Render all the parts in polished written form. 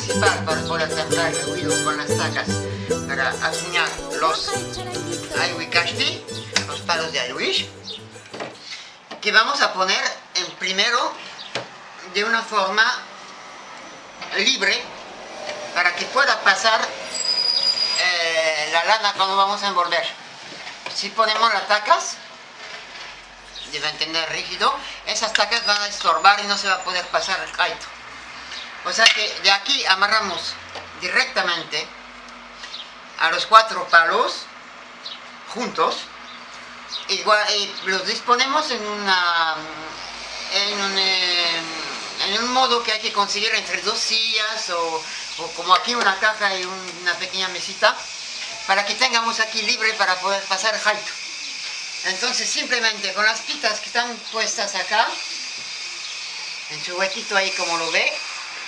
principal para poder sembrar el huido con las tacas, para asignar los ayuicashti, los palos de ayuish, que vamos a poner en primero de una forma libre para que pueda pasar la lana cuando vamos a envolver. Si ponemos las tacas, deben tener rígido, esas tacas van a estorbar y no se va a poder pasar el kaito. O sea que de aquí amarramos directamente a los 4 palos juntos y los disponemos en un modo que hay que conseguir entre 2 sillas o como aquí una caja y una pequeña mesita, para que tengamos aquí libre para poder pasar el kaito. Entonces simplemente con las pitas que están puestas acá, en su huequito ahí como lo ve,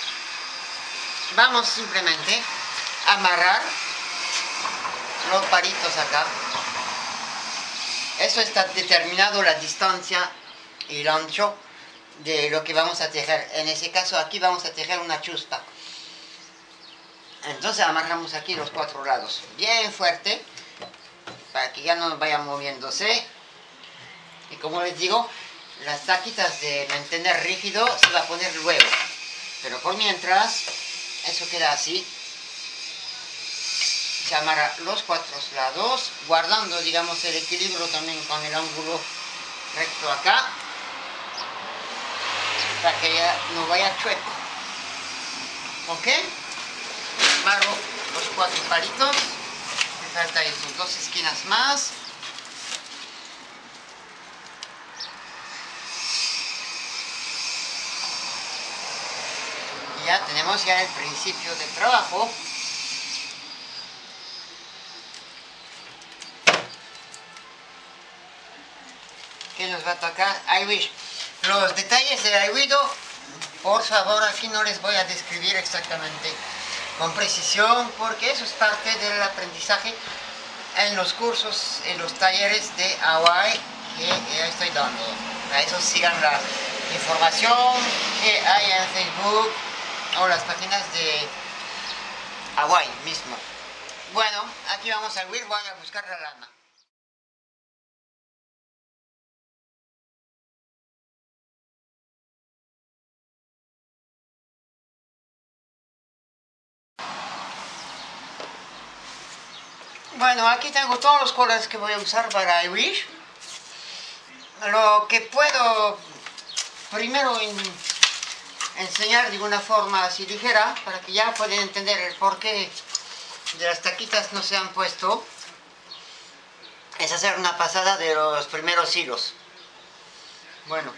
vamos simplemente a amarrar los palitos acá. Eso está determinado, la distancia y el ancho de lo que vamos a tejer. En ese caso aquí vamos a tejer una chuspa. Entonces amarramos aquí los 4 lados bien fuerte para que ya no vaya moviéndose. Y como les digo, las taquitas de mantener rígido se va a poner luego, pero por mientras eso queda así. Se amarra los 4 lados, guardando, digamos, el equilibrio también con el ángulo recto acá, para que ya no vaya chueco. ¿Ok? Amarro los 4 palitos, me faltan esas 2 esquinas más. Y ya tenemos ya el principio del trabajo. Que nos va a tocar ayuish. Los detalles del ayuido, por favor, aquí no les voy a describir exactamente con precisión, porque eso es parte del aprendizaje en los cursos, en los talleres de Hawaii que estoy dando. Para eso sigan la información que hay en Facebook o las páginas de Hawaii mismo. Bueno, aquí vamos a huir, voy a buscar la lana. Bueno, aquí tengo todos los colores que voy a usar para ayuish. Lo que puedo primero enseñar de una forma así ligera, para que ya puedan entender el porqué de las taquitas no se han puesto, es hacer una pasada de los primeros hilos. Bueno.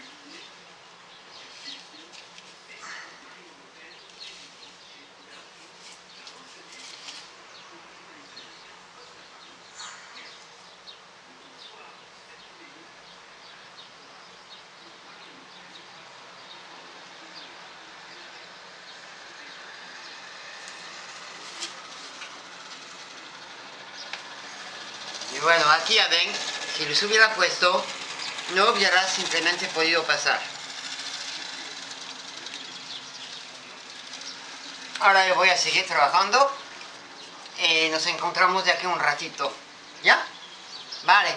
Y bueno, aquí ya ven, si les hubiera puesto, no hubiera simplemente podido pasar. Ahora yo voy a seguir trabajando y nos encontramos de aquí un ratito. ¿Ya? Vale.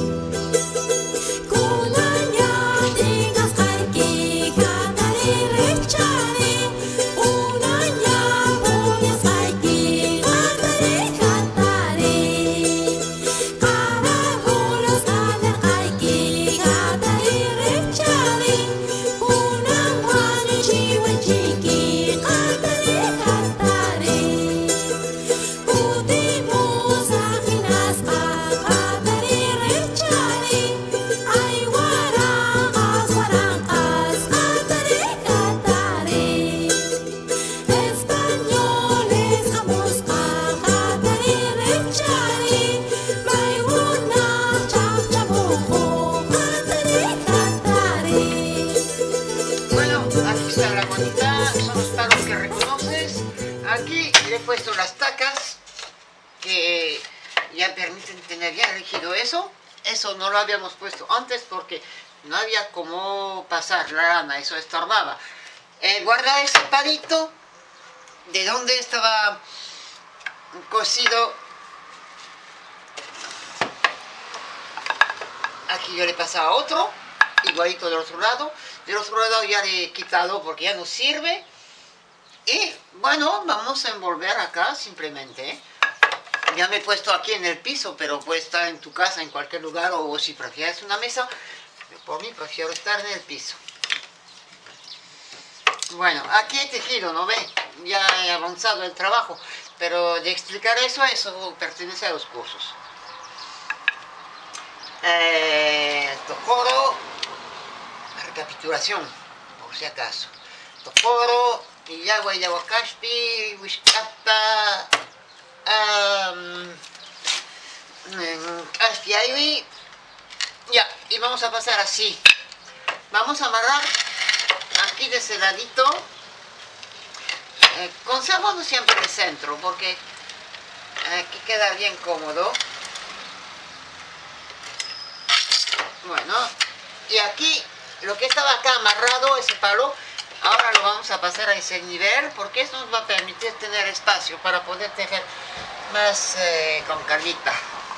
Kulanya tinggal kaki kata diri. la bonita, son los palos que reconoces. Aquí le he puesto las tacas que ya permiten tener bien rígido eso. Eso no lo habíamos puesto antes porque no había cómo pasar la lana, eso estorbaba. Guarda ese palito de donde estaba cosido. Aquí yo le pasaba otro, igualito del otro lado. Del otro lado ya le he quitado porque ya no sirve. Y bueno, vamos a envolver acá simplemente. Ya me he puesto aquí en el piso, pero puede estar en tu casa, en cualquier lugar, o si prefieres una mesa. Por mí prefiero estar en el piso. Bueno, aquí he tejido, ¿no ve? Ya he avanzado el trabajo, pero de explicar eso pertenece a los cursos. Tokoro, recapitulación, por si acaso. Tokoro, Yagua Yawakashpi, Wishkapa, Kashpi Aiwi. Ya, y vamos a pasar así. Vamos a amarrar aquí de ese ladito. Conservando siempre el centro, porque aquí queda bien cómodo. Bueno, y aquí lo que estaba acá amarrado, ese palo, ahora lo vamos a pasar a ese nivel, porque eso nos va a permitir tener espacio para poder tejer más con calita.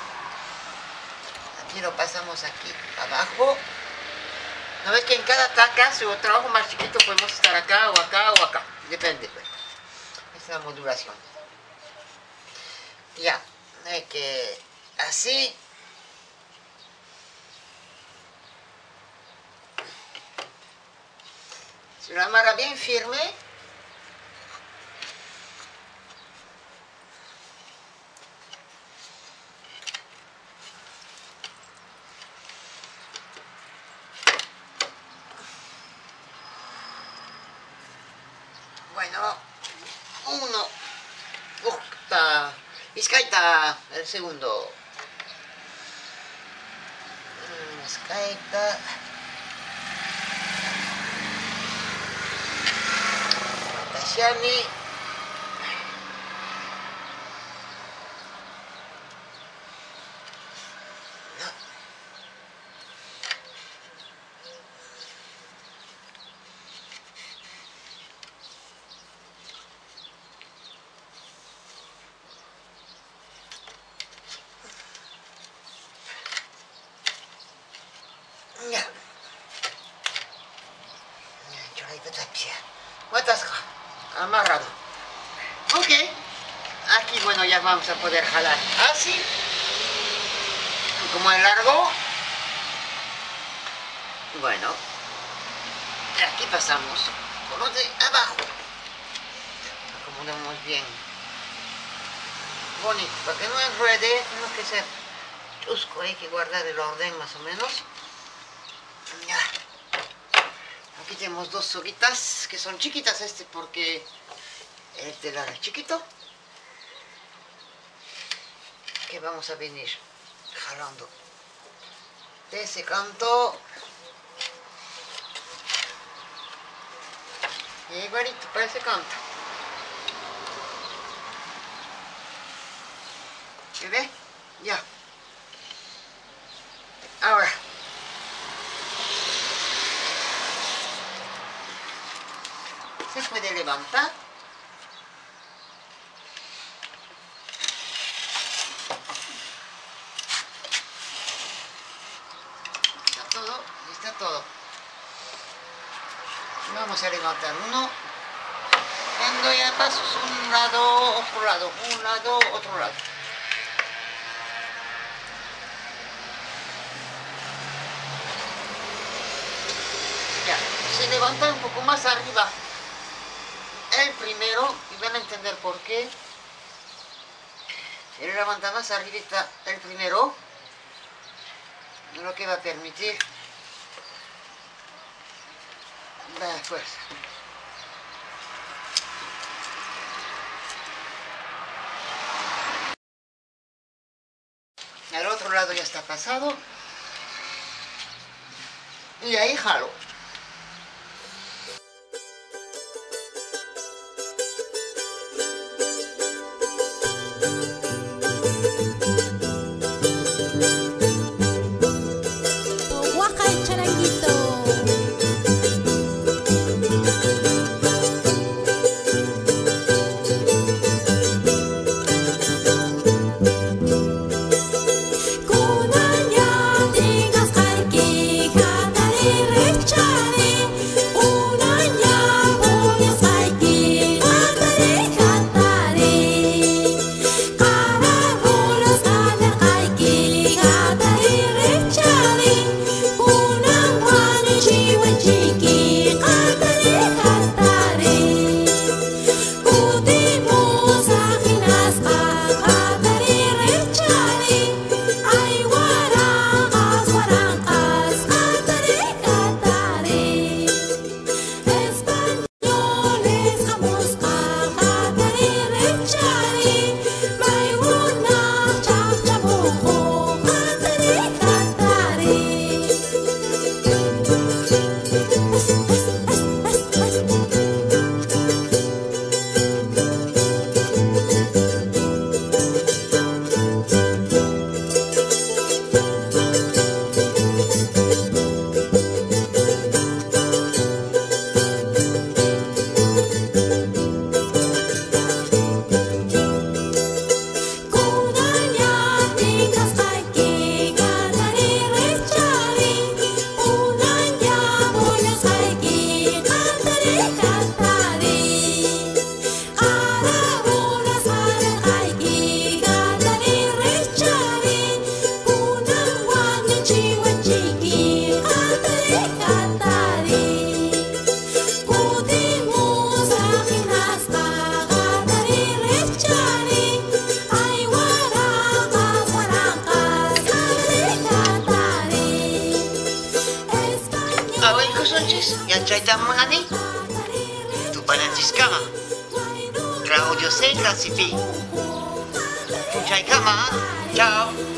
Aquí lo pasamos aquí abajo. ¿No ves que en cada taca, si un trabajo más chiquito, podemos estar acá o acá o acá? Depende, pues. Esa es la modulación. Ya, que así. Se lo amarra bien firme. Bueno, uno, Vizcaita, el segundo. Vizcaita. Tashani. Amarrado. Ok. Aquí, bueno, ya vamos a poder jalar así. Como es largo. Bueno. Aquí pasamos por los de abajo. Acomodamos bien. Bonito. Para que no enrede, tenemos que ser chusco. Hay que guardar el orden más o menos. Ya. Aquí tenemos dos soguitas que son chiquitas porque el telar es chiquito. Que vamos a venir jalando de ese canto. Igualito para ese canto. ¿Se ve? Ya. Ahora. Se puede levantar. Está todo. Vamos a levantar uno. Dando ya pasos un lado, otro lado, un lado, otro lado. Ya, se levanta un poco más arriba. El primero, y van a entender por qué. Se levanta más arriba el primero, lo que va a permitir dar fuerza. Al otro lado ya está pasado y ahí jalo. Away kusunchis, yanchayta munani. Tupananchiskama. Claudio C. Clasifi. Punchaykama. Chao.